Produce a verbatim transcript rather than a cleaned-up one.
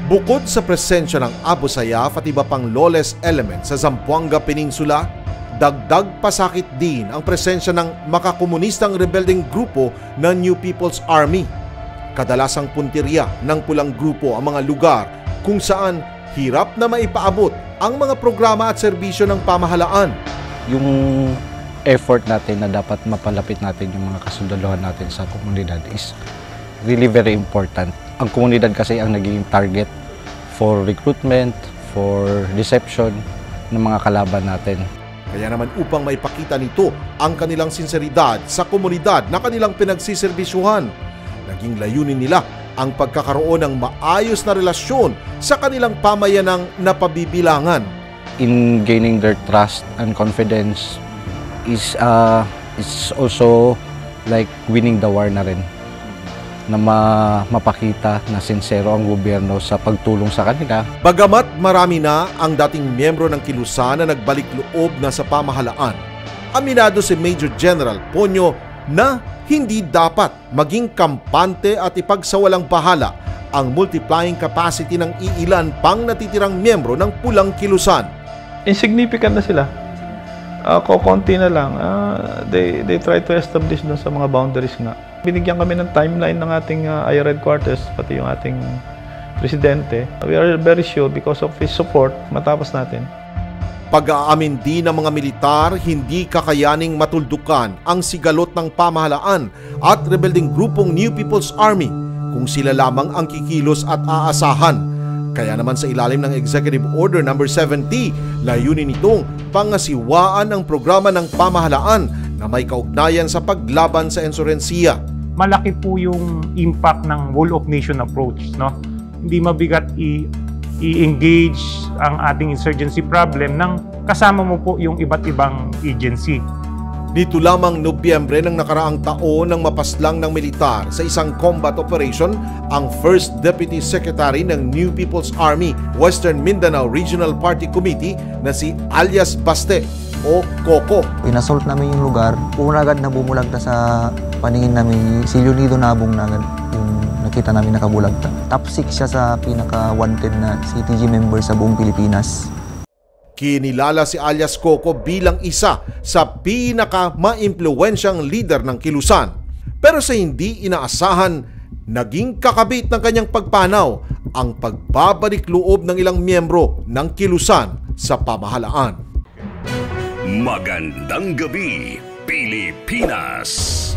Bukod sa presensya ng Abu Sayyaf at iba pang lawless element sa Zamboanga Peninsula, dagdag pasakit din ang presensya ng makakomunistang rebelding grupo ng New People's Army. Kadalasang puntirya ng pulang grupo ang mga lugar kung saan hirap na maipaabot ang mga programa at serbisyo ng pamahalaan. Yung effort natin na dapat mapalapit natin yung mga kasundaluhan natin sa komunidad is really very important. Ang komunidad kasi ang naging target for recruitment, for deception ng mga kalaban natin. Kaya naman upang maipakita nito ang kanilang sinseridad sa komunidad na kanilang pinagsiserbisyuhan, naging layunin nila ang pagkakaroon ng maayos na relasyon sa kanilang pamayanang napabibilangan. In gaining their trust and confidence is uh, is also like winning the war na rin. Na ma mapakita na sincero ang gobyerno sa pagtulong sa kanila. Bagamat marami na ang dating miyembro ng kilusan na nagbalik loob na sa pamahalaan, aminado si Major General Ponyo na hindi dapat maging kampante at ipagsawalang bahala ang multiplying capacity ng iilan pang natitirang miyembro ng pulang kilusan. Insignificant na sila. Uh, kokonti na lang. Uh, they, they try to establish dun sa mga boundaries nga. Binigyan kami ng timeline ng ating uh, I R headquarters, pati yung ating presidente. We are very sure because of his support, matapos natin. Pag-aamin din ng mga militar, hindi kakayaning matuldukan ang sigalot ng pamahalaan at rebelding grupong New People's Army kung sila lamang ang kikilos at aasahan. Kaya naman sa ilalim ng Executive Order number seventy, layunin nitong pangasiwaan ang programa ng pamahalaan na may kaugnayan sa paglaban sa insurensiya. Malaki po yung impact ng whole of nation approach, no? Hindi mabigat i- i-engage ang ating insurgency problem nang kasama mo po yung iba't ibang agency. Dito lamang Nobyembre ng nakaraang taon nang mapaslang ng militar sa isang combat operation ang First Deputy Secretary ng New People's Army Western Mindanao Regional Party Committee na si alias Baste o Coco. Inassault namin yung lugar, una agad na bumulagta sa paningin namin, si Leonido Nabong na agad yung nakita namin nakabulagta. Top six siya sa pinaka-wanted na C T G member sa buong Pilipinas. Kinilala si alias Coco bilang isa sa pinaka-maimpluwensyang leader ng kilusan. Pero sa hindi inaasahan, naging kakabit ng kanyang pagpanaw ang pagbabalik loob ng ilang miyembro ng kilusan sa pamahalaan. Magandang Gabi Pilipinas!